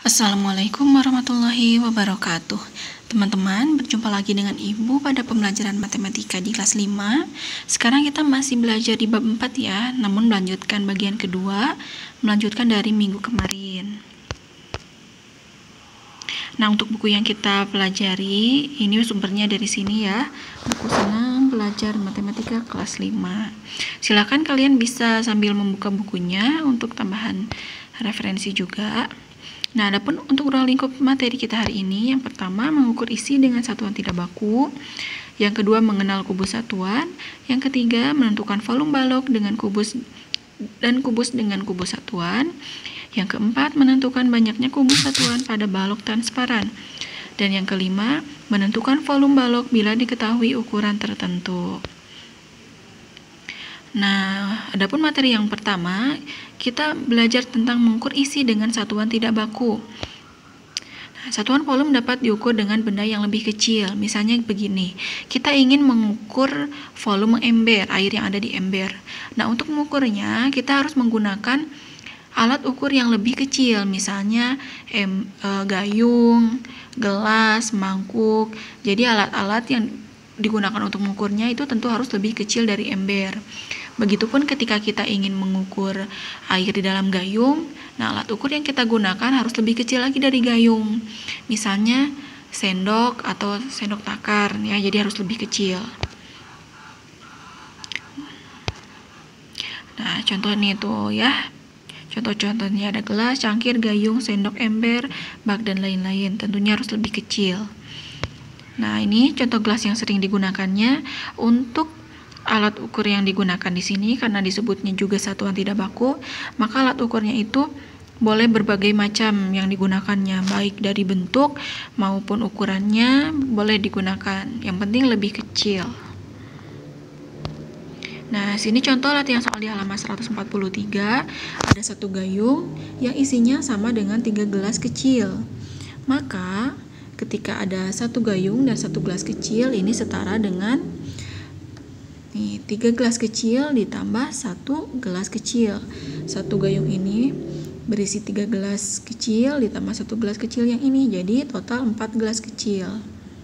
Assalamualaikum warahmatullahi wabarakatuh. Teman-teman, berjumpa lagi dengan Ibu pada pembelajaran matematika di kelas 5. Sekarang kita masih belajar di bab 4 ya, namun melanjutkan bagian kedua, melanjutkan dari minggu kemarin. Nah, untuk buku yang kita pelajari, ini sumbernya dari sini ya, buku Senang Belajar Matematika kelas 5. Silakan kalian bisa sambil membuka bukunya untuk tambahan referensi juga. Nah, adapun untuk ruang lingkup materi kita hari ini, yang pertama mengukur isi dengan satuan tidak baku, yang kedua mengenal kubus satuan, yang ketiga menentukan volume balok dengan kubus dan kubus dengan kubus satuan, yang keempat menentukan banyaknya kubus satuan pada balok transparan, dan yang kelima menentukan volume balok bila diketahui ukuran tertentu. Nah, adapun materi yang pertama, kita belajar tentang mengukur isi dengan satuan tidak baku. Nah, satuan volume dapat diukur dengan benda yang lebih kecil. Misalnya begini, kita ingin mengukur volume ember, air yang ada di ember. Nah, untuk mengukurnya, kita harus menggunakan alat ukur yang lebih kecil, misalnya gayung, gelas, mangkuk. Jadi alat-alat yang digunakan untuk mengukurnya itu tentu harus lebih kecil dari ember. Begitupun ketika kita ingin mengukur air di dalam gayung, nah alat ukur yang kita gunakan harus lebih kecil lagi dari gayung. Misalnya sendok atau sendok takar ya, jadi harus lebih kecil. Nah, contohnya itu ya. Contoh-contohnya ada gelas, cangkir, gayung, sendok, ember, bak, dan lain-lain. Tentunya harus lebih kecil. Nah, ini contoh gelas yang sering digunakannya. Untuk alat ukur yang digunakan di sini, karena disebutnya juga satuan tidak baku, maka alat ukurnya itu boleh berbagai macam yang digunakannya, baik dari bentuk maupun ukurannya boleh digunakan. Yang penting lebih kecil. Nah, sini contoh latihan soal di halaman 143. Ada satu gayung yang isinya sama dengan 3 gelas kecil. Maka, ketika ada satu gayung dan satu gelas kecil, ini setara dengan 3 gelas kecil ditambah 1 gelas kecil. Satu gayung ini berisi 3 gelas kecil ditambah 1 gelas kecil yang ini, jadi total 4 gelas kecil.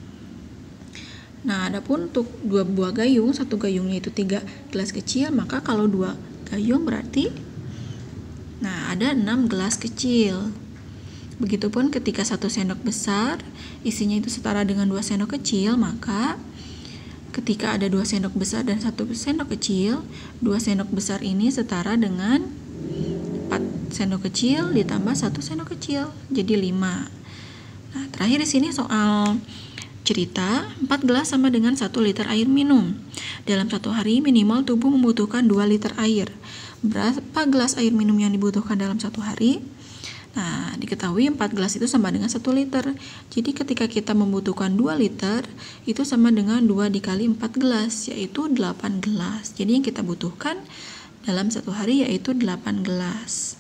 Nah, adapun untuk 2 buah gayung, satu gayungnya itu 3 gelas kecil, maka kalau 2 gayung berarti ada 6 gelas kecil. Begitupun ketika 1 sendok besar isinya itu setara dengan 2 sendok kecil, maka ketika ada 2 sendok besar dan 1 sendok kecil, 2 sendok besar ini setara dengan 4 sendok kecil ditambah 1 sendok kecil, jadi 5. Nah, terakhir di sini soal cerita, 4 gelas sama dengan 1 liter air minum. Dalam satu hari minimal tubuh membutuhkan 2 liter air. Berapa gelas air minum yang dibutuhkan dalam satu hari? Nah, diketahui 4 gelas itu sama dengan 1 liter. Jadi ketika kita membutuhkan 2 liter, itu sama dengan 2 dikali 4 gelas, yaitu 8 gelas. Jadi yang kita butuhkan dalam satu hari yaitu 8 gelas.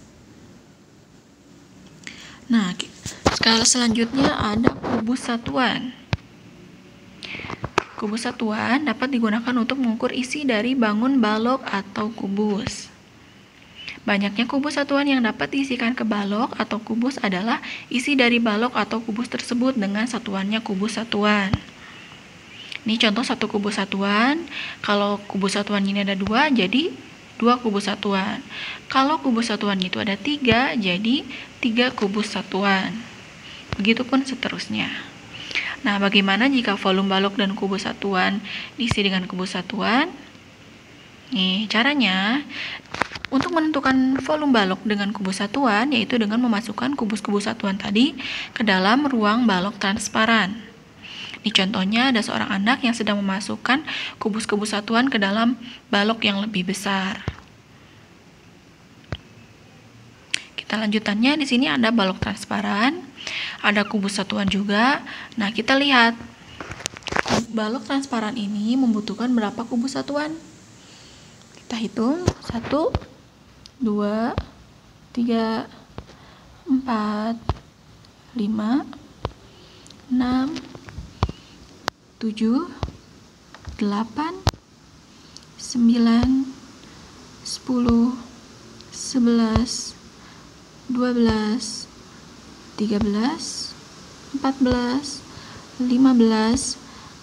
Nah, skala selanjutnya ada kubus satuan. Kubus satuan dapat digunakan untuk mengukur isi dari bangun, balok, atau kubus. Banyaknya kubus satuan yang dapat diisikan ke balok atau kubus adalah isi dari balok atau kubus tersebut dengan satuannya kubus satuan. Ini contoh satu kubus satuan. Kalau kubus satuan ini ada 2, jadi 2 kubus satuan. Kalau kubus satuan itu ada 3, jadi 3 kubus satuan. Begitupun seterusnya. Nah, bagaimana jika volume balok dan kubus satuan diisi dengan kubus satuan? Nih, caranya untuk menentukan volume balok dengan kubus satuan yaitu dengan memasukkan kubus-kubus satuan tadi ke dalam ruang balok transparan. Ini contohnya ada seorang anak yang sedang memasukkan kubus-kubus satuan ke dalam balok yang lebih besar. Kita lanjutannya di sini ada balok transparan. Ada kubus satuan juga. Nah, kita lihat balok transparan ini membutuhkan berapa kubus satuan? Kita hitung 1, 2, 3, 4, 5, 6, 7, 8, 9, 10, 11, 12, 13, 14, 15,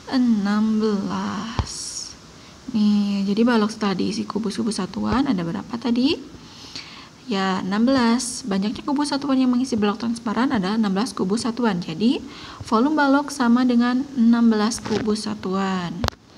16. Nih, jadi balok setelah diisi kubus-kubus satuan ada berapa tadi? Ya, 16. Banyaknya kubus satuan yang mengisi balok transparan adalah 16 kubus satuan. Jadi, volume balok sama dengan 16 kubus satuan.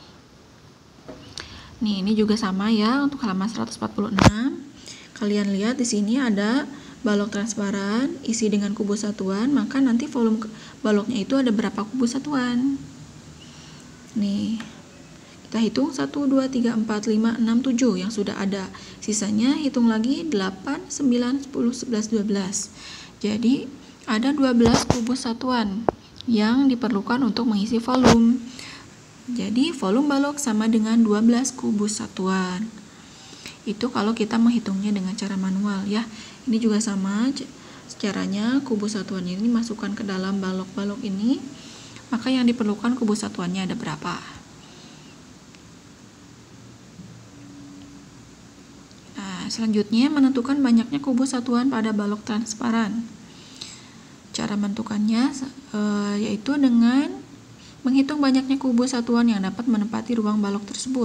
Nih, ini juga sama ya untuk halaman 146. Kalian lihat di sini ada balok transparan isi dengan kubus satuan, maka nanti volume baloknya itu ada berapa kubus satuan? Nih, kita hitung 1, 2, 3, 4, 5, 6, 7 yang sudah ada. Sisanya hitung lagi 8, 9, 10, 11, 12. Jadi, ada 12 kubus satuan yang diperlukan untuk mengisi volume. Jadi, volume balok sama dengan 12 kubus satuan. Itu kalau kita menghitungnya dengan cara manual ya. Ini juga sama caranya, kubus satuan ini masukkan ke dalam balok-balok ini, maka yang diperlukan kubus satuannya ada berapa. Nah, selanjutnya menentukan banyaknya kubus satuan pada balok transparan. Cara menentukannya yaitu dengan menghitung banyaknya kubus satuan yang dapat menempati ruang balok tersebut.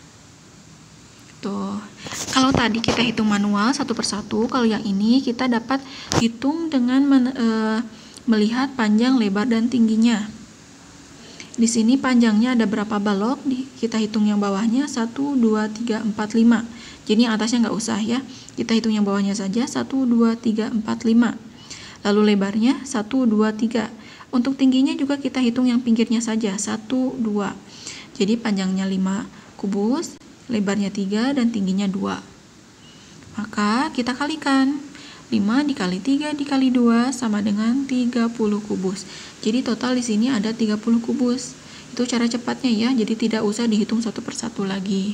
Tuh, kalau tadi kita hitung manual satu persatu, kalau yang ini kita dapat hitung dengan melihat panjang, lebar, dan tingginya. Di sini panjangnya ada berapa balok, kita hitung yang bawahnya 1, 2, 3, 4, 5. Jadi yang atasnya nggak usah ya, kita hitung yang bawahnya saja 1, 2, 3, 4, 5. Lalu lebarnya 1, 2, 3. Untuk tingginya juga kita hitung yang pinggirnya saja 1, 2. Jadi panjangnya 5 kubus, lebarnya 3, dan tingginya 2. Maka kita kalikan. 5 dikali 3 dikali 2 sama dengan 30 kubus. Jadi total di sini ada 30 kubus. Itu cara cepatnya ya, jadi tidak usah dihitung satu persatu lagi.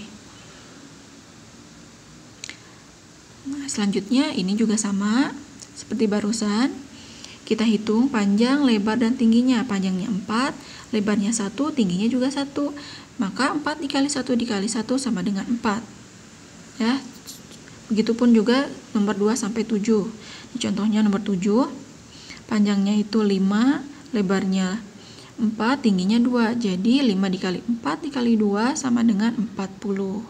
Nah, selanjutnya ini juga sama seperti barusan. Kita hitung panjang, lebar, dan tingginya. Panjangnya 4, lebarnya 1, tingginya juga 1. Maka 4 dikali 1 dikali 1 sama dengan 4. Ya. Begitupun juga nomor 2 sampai 7. Ini contohnya nomor 7. Panjangnya itu 5, lebarnya 4, tingginya 2. Jadi 5 dikali 4 dikali 2 sama dengan 40.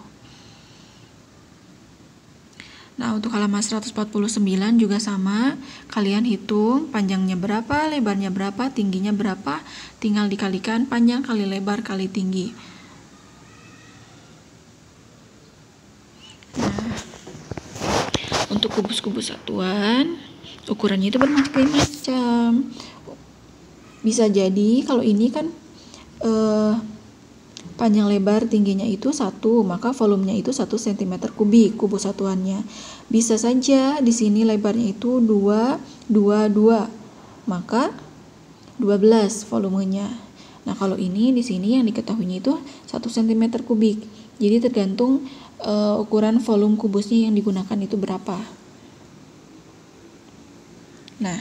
Nah, untuk halaman 149 juga sama. Kalian hitung panjangnya berapa, lebarnya berapa, tingginya berapa. Tinggal dikalikan panjang kali lebar kali tinggi. Nah, untuk kubus-kubus satuan, ukurannya itu bermacam-macam. Bisa jadi kalau ini kan panjang, lebar, tingginya itu 1, maka volumenya itu 1 cm kubik kubus satuannya. Bisa saja di sini lebarnya itu 2, 2, 2, maka 12 volumenya. Nah, kalau ini di sini yang diketahuinya itu 1 cm kubik. Jadi tergantung ukuran volume kubusnya yang digunakan itu berapa. Nah,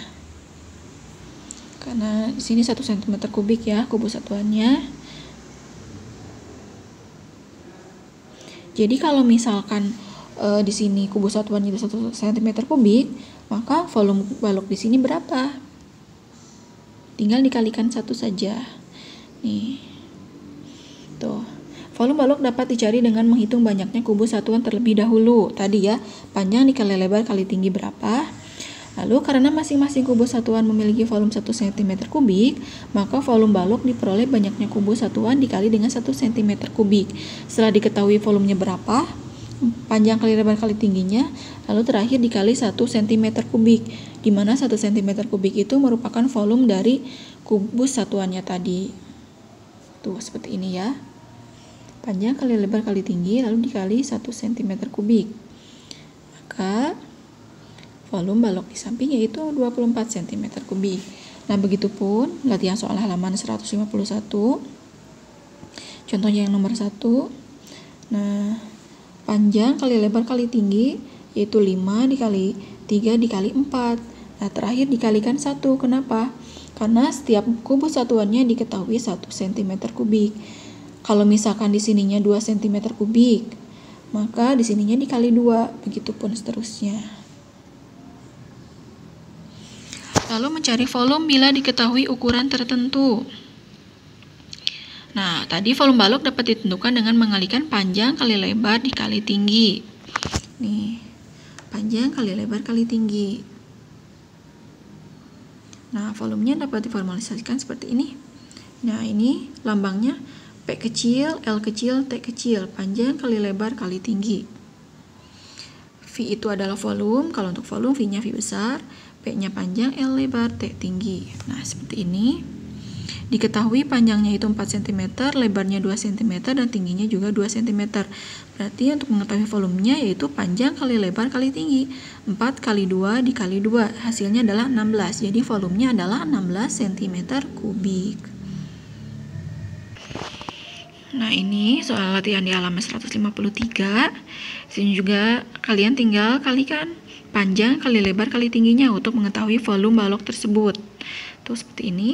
karena di sini 1 cm kubik ya kubus satuannya. Jadi kalau misalkan di sini kubus satuan itu 1 cm kubik, maka volume balok di sini berapa? Tinggal dikalikan 1 saja. Nih. Tuh. Volume balok dapat dicari dengan menghitung banyaknya kubus satuan terlebih dahulu. Tadi ya, panjang dikali lebar kali tinggi berapa? Lalu karena masing-masing kubus satuan memiliki volume 1 cm kubik, maka volume balok diperoleh banyaknya kubus satuan dikali dengan 1 cm kubik. Setelah diketahui volumenya berapa, panjang kali lebar kali tingginya, lalu terakhir dikali 1 cm kubik, di mana 1 cm kubik itu merupakan volume dari kubus satuannya tadi. Tuh, seperti ini ya. Panjang kali lebar kali tinggi, lalu dikali 1 cm kubik. Maka volume balok di samping yaitu 24 cm kubik. Nah, begitupun latihan soal halaman 151. Contohnya yang nomor 1. Nah, panjang kali lebar kali tinggi yaitu 5 dikali 3 dikali 4. Nah, terakhir dikalikan 1. Kenapa? Karena setiap kubus satuannya diketahui 1 cm kubik. Kalau misalkan di sininya 2 cm kubik, maka di sininya dikali 2, begitupun seterusnya. Lalu mencari volume bila diketahui ukuran tertentu. Nah, tadi volume balok dapat ditentukan dengan mengalikan panjang kali lebar dikali tinggi. Nih, panjang kali lebar kali tinggi. Nah, volumenya dapat diformulasikan seperti ini. Nah, ini lambangnya P kecil, L kecil, T kecil, panjang kali lebar kali tinggi. V itu adalah volume, kalau untuk volume V-nya V besar, P-nya panjang, L lebar, T tinggi. Nah, seperti ini. Diketahui panjangnya itu 4 cm, lebarnya 2 cm, dan tingginya juga 2 cm. Berarti untuk mengetahui volumenya yaitu panjang kali lebar kali tinggi. 4 kali 2 dikali 2, hasilnya adalah 16. Jadi volumenya adalah 16 cm kubik. Nah, ini soal latihan di halaman 153. Sini juga kalian tinggal kalikan panjang kali lebar kali tingginya untuk mengetahui volume balok tersebut. Tuh seperti ini.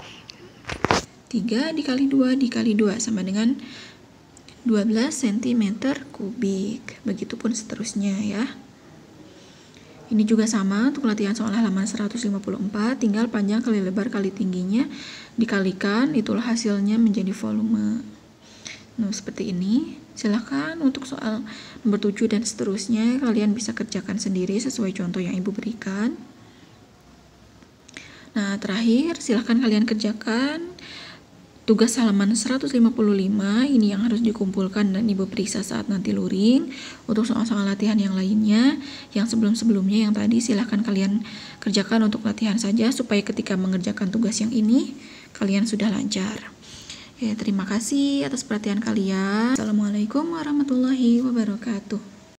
3 dikali 2 dikali 2 sama dengan 12 cm kubik. Begitupun seterusnya ya. Ini juga sama untuk latihan soal halaman 154, tinggal panjang kali lebar kali tingginya dikalikan, itulah hasilnya menjadi volume. Nah, seperti ini. Silahkan untuk soal nomor 7 dan seterusnya kalian bisa kerjakan sendiri sesuai contoh yang Ibu berikan. Nah, terakhir silahkan kalian kerjakan tugas halaman 155, ini yang harus dikumpulkan dan Ibu periksa saat nanti luring. Untuk soal-soal latihan yang lainnya, yang sebelum-sebelumnya yang tadi silahkan kalian kerjakan untuk latihan saja supaya ketika mengerjakan tugas yang ini kalian sudah lancar. Ya, terima kasih atas perhatian kalian. Assalamualaikum warahmatullahi wabarakatuh.